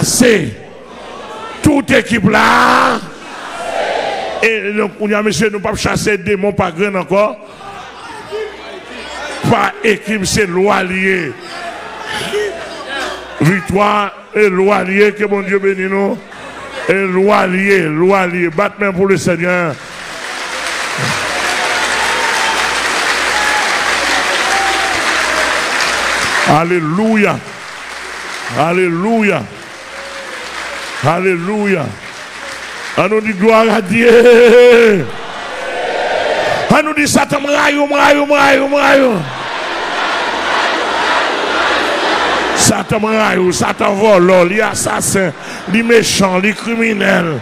chassé. Toute équipe là. Et donc, on a monsieur, nous ne pouvons pas chasser des démons pas grand encore. Pas équipe, c'est loi liée. Victoire et loi liée, que bon Dieu bénisse nous. Et loi liée. Batte-main pour le Seigneur. Alléluia. Alléluia. Alléluia. On nous dit gloire à Dieu. On nous dit Satan, m'raillou. Satan m'raillou, Satan vole, les assassins, les méchants, les criminels.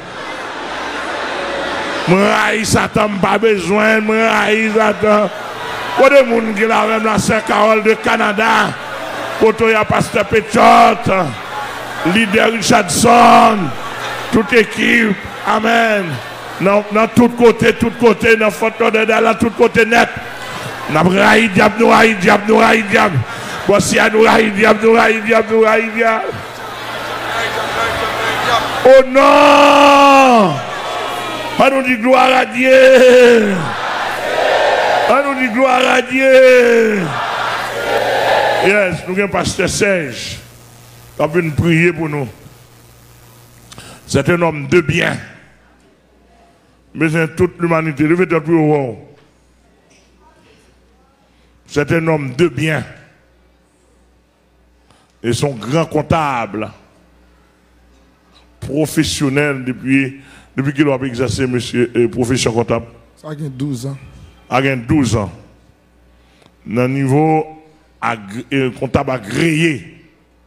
M'raille, Satan, pas besoin, m'raille, Satan. Pour des gens qui ont même la Saint-Carole de Canada, pour il y a Pasteur Péchotte, leader Richardson, toute équipe. Amen. Dans tout côté, dans la photo de Dallas, tout côté net. Nous raillons diable. Voici à nous raillons diable. Oh non! On nous dit gloire à Dieu. On nous dit gloire à Dieu. Yes, nous avons Pasteur Serge qui a venu prier pour nous. C'est un homme de bien. Mais c'est toute l'humanité. Levez-toi plus haut. C'est un homme de bien. Et son grand comptable, professionnel depuis qu'il a exercé profession comptable. Ça a 12 ans. A 12 ans. Dans le niveau comptable agréé.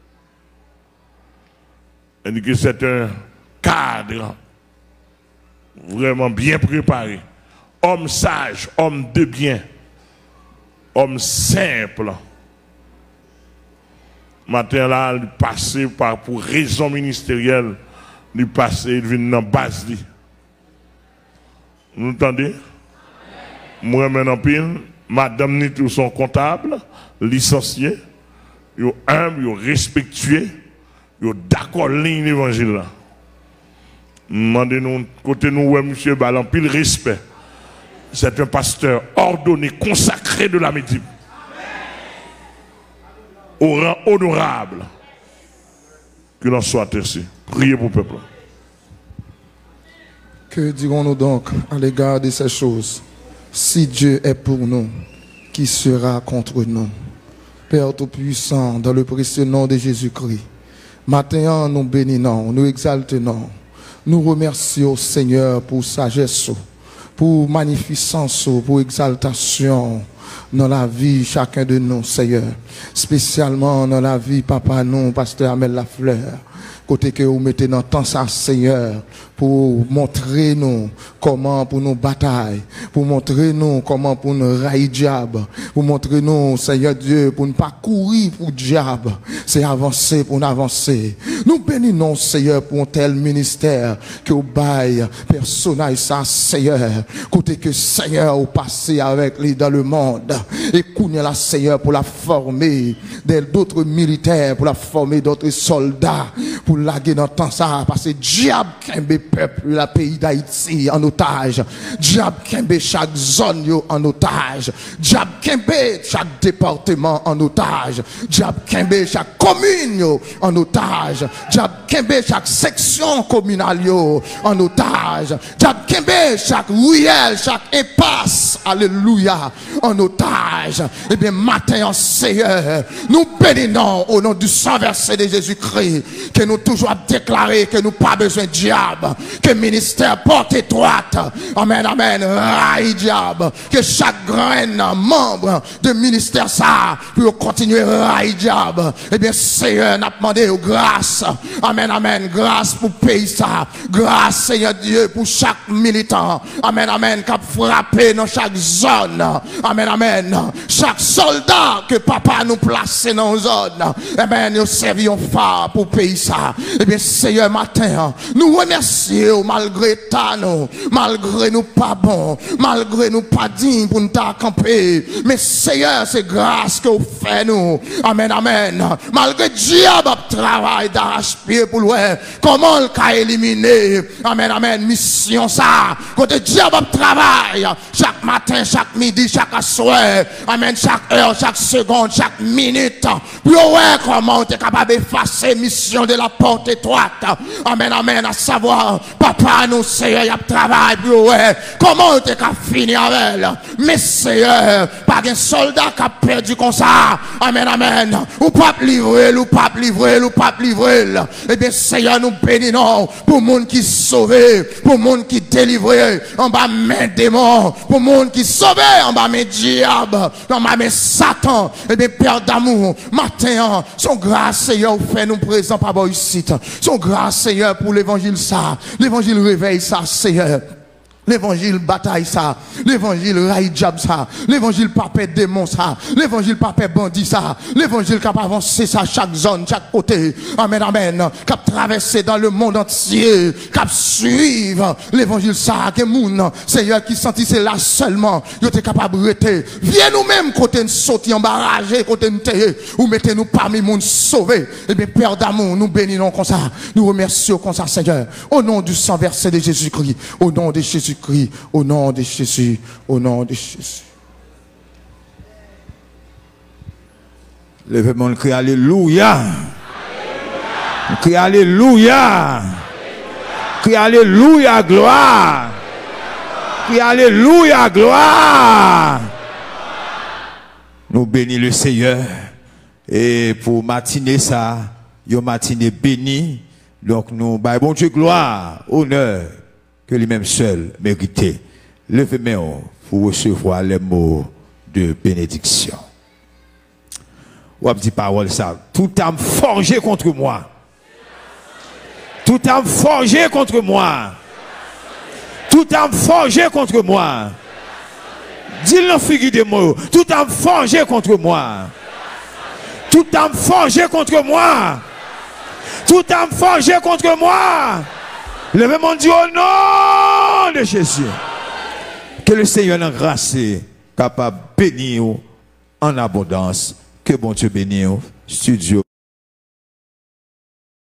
Il dit que c'est un cadre vraiment bien préparé. Homme sage, homme de bien, homme simple. Matin là, il passait pour raison ministérielle, il passait, il vient dans la base. Vous entendez? Moi, maintenant, pile, madame ni tout son comptable, licencié, ils sont humbles, ils sont respectueux, ils sont d'accord ligne l'évangile là. Demandez-nous, côté nous, ouais, monsieur Balan, pile respect. C'est un pasteur ordonné, consacré de la médecine. Au rang honorable. Que l'on soit ainsi. Priez pour le peuple. Que dirons-nous donc à l'égard de ces choses? Si Dieu est pour nous, qui sera contre nous? Père Tout-Puissant, dans le précieux nom de Jésus-Christ, maintenant nous bénissons, nous exaltons. Nous remercions Seigneur pour sagesse, pour magnificence, pour exaltation dans la vie chacun de nous, Seigneur. Spécialement dans la vie, Papa, nous, Pasteur Amel Lafleur. Côté que vous mettez dans le temps ça, Seigneur, pour montrer nous comment pour nous batailler, pour montrer nous comment pour nous railler diable, pour montrer nous, Seigneur Dieu, pour ne pas courir pour diable, c'est avancer pour nous avancer. Nous bénissons, Seigneur, pour un tel ministère que vous baille, personnage ça, Seigneur, côté que Seigneur vous passez avec lui dans le monde, et qu'on la Seigneur pour la former d'autres militaires, pour la former d'autres soldats, pour laguer dans le temps ça, parce que diable kembe peuple, la pays d'Haïti en otage, diable kembe chaque zone yo en otage, diable kembe chaque département en otage, diable kembe chaque commune yo en otage, diable kembe chaque section communale yo en otage, diable kembe chaque ruelle, chaque impasse, alléluia, en otage. Eh bien matin en Seigneur, nous bénissons au nom du sang versé de Jésus-Christ, que nous toujours déclarer que nous pas besoin de diable, que le ministère porte étroite, amen, amen, raille diable, que chaque grain membre de ministère ça, pour continuer raille diable, eh bien Seigneur, n'a demandé grâce, amen, amen, grâce pour pays ça, grâce Seigneur Dieu pour chaque militant, amen, amen, qui a frappé dans chaque chaque zone. Amen, amen. Chaque soldat que papa nous place dans une zone. Amen, nous servions phare pour pays ça. Eh bien, Seigneur, matin, nous remercions malgré ta nous, malgré nous pas bon, malgré nous pas dignes pour nous camper. Mais Seigneur, c'est grâce que vous faites nous. Amen, amen. Malgré diable travail d'arrache-pied pour l'ouest, comment le cas éliminé. Amen, amen. Mission ça. Côté diable travail chaque matin, chaque midi, chaque soir. Amen, chaque heure, chaque seconde, chaque minute. Pour voir comment tu es capable d'effacer mission de la porte étroite. Amen, amen. À savoir, papa, nous, Seigneur, il y a travail pour voir comment tu es capable de finir avec elle. Mais Seigneur, pas un soldat qui a perdu comme ça. Amen, amen. Ou pas livrer, ou pas livrer, ou pas livrer. Eh bien, Seigneur, nous bénissons pour le monde qui sauvé, pour le monde qui délivré, en bas main démon, pour le monde qui sauvé, en bas mes diables, en bas mes Satan. Eh bien, Père d'amour, matin, son grâce, Seigneur, fait nous présents par vos ici. Son grâce, Seigneur, pour l'évangile ça, l'évangile réveille ça, Seigneur. L'évangile bataille ça, l'évangile raille diable ça, l'évangile pape démon ça, l'évangile pape bandit ça, l'évangile qui a avancé ça chaque zone, chaque côté. Amen, amen. Qui a traversé dans le monde entier, qui a suivre l'évangile ça, que moun, Seigneur qui sentit c'est là seulement, il était capable de rester. Viens nous-mêmes côté nous sortir embarrassé, côté nous tailler, ou mettez-nous parmi moun sauvés. Eh bien, Père d'amour, nous bénissons comme ça, nous remercions comme ça, Seigneur, au nom du sang versé de Jésus-Christ, au nom de Jésus. Crie au nom de Jésus, au nom de Jésus. Levez-moi le cri Alléluia. Cri Alléluia. Cri Alléluia, gloire. Cri Alléluia, gloire. Nous bénissons le Seigneur. Et pour matinée ça, une matinée bénie. Donc nous, bon Dieu, gloire, honneur. Que lui-même seul méritait. Levez-moi pour recevoir les mots de bénédiction. Ou a dit parole ça. Tout âme forgé contre moi. Tout âme forgé contre moi. Tout âme forgé contre moi. Dis-le figure de mots. Tout âme forgé contre moi. Tout âme forgé contre moi. Tout âme forgé contre moi. Levez-moi Dieu au nom de Jésus. Que le Seigneur en grâce capable de bénir en abondance. Que bon Dieu bénisse. Studio.